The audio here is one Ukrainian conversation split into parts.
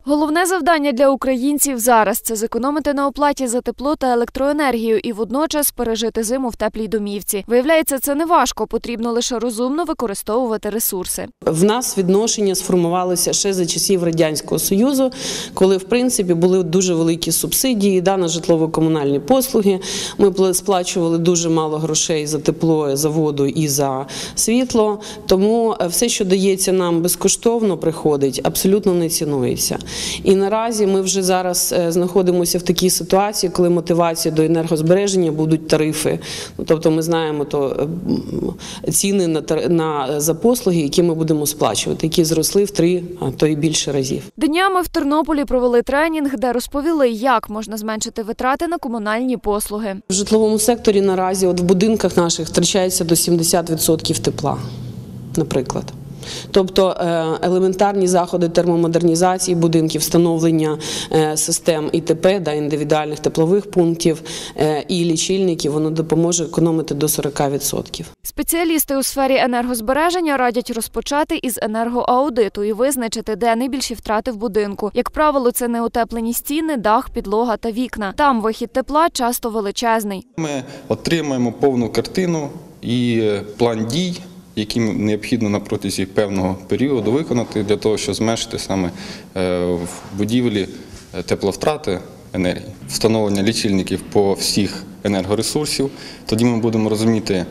Головне завдання для українців зараз – це зекономити на оплаті за тепло та електроенергію і водночас пережити зиму в теплій домівці. Виявляється, це не важко, потрібно лише розумно використовувати ресурси. В нас відношення сформувалося ще за часів Радянського Союзу, коли, в принципі, були дуже великі субсидії на житлово-комунальні послуги. Ми сплачували дуже мало грошей за тепло, за воду і за світло. Тому все, що дається нам безкоштовно, приходить, абсолютно не цінується. І наразі ми вже зараз знаходимося в такій ситуації, коли мотивація до енергозбереження будуть тарифи. Тобто ми знаємо ціни за послуги, які ми будемо сплачувати, які зросли в 3, а то й більше разів. Днями в Тернополі провели тренінг, де розповіли, як можна зменшити витрати на комунальні послуги. В житловому секторі наразі в будинках наших втрачається до 70% тепла, наприклад. Тобто елементарні заходи термомодернізації будинків, встановлення систем ІТП, індивідуальних теплових пунктів і лічильників, воно допоможе економити до 40%. Спеціалісти у сфері енергозбереження радять розпочати із енергоаудиту і визначити, де найбільші втрати в будинку. Як правило, це неутеплені стіни, дах, підлога та вікна. Там вихід тепла часто величезний. Ми отримаємо повну картину і план дій, які необхідно на протязі певного періоду виконати для того, щоб зменшити саме в будівлі тепловтрати енергії. Встановлення лічильників по всіх енергоресурсів, тоді ми будемо розуміти,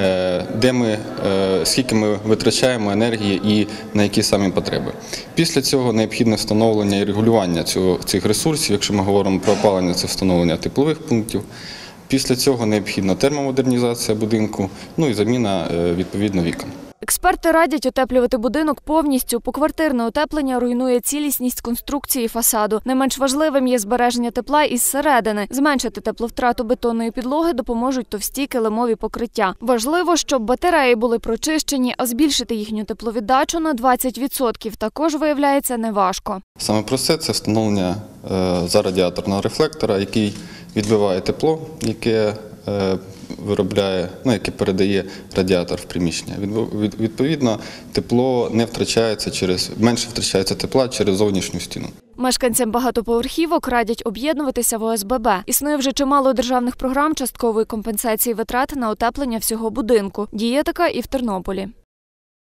скільки ми витрачаємо енергії і на які самі потреби. Після цього необхідне встановлення і регулювання цих ресурсів, якщо ми говоримо про опалення, це встановлення теплових пунктів. Після цього необхідна термомодернізація будинку, і заміна, відповідно, вікон. Експерти радять утеплювати будинок повністю. Поквартирне утеплення руйнує цілісність конструкції фасаду. Не менш важливим є збереження тепла із середини. Зменшити тепловтрату бетонної підлоги допоможуть товсті килимові покриття. Важливо, щоб батареї були прочищені, а збільшити їхню тепловіддачу на 20% також, виявляється, неважко. Саме просте – це встановлення зарадіаторного рефлектора, який відбиває тепло, яке виробляє, яке передає радіатор в приміщення. Відповідно, тепло не втрачається менше втрачається тепла через зовнішню стіну. Мешканцям багатоповерхівок радять об'єднуватися в ОСББ. Існує вже чимало державних програм часткової компенсації витрат на утеплення всього будинку. Діє така і в Тернополі.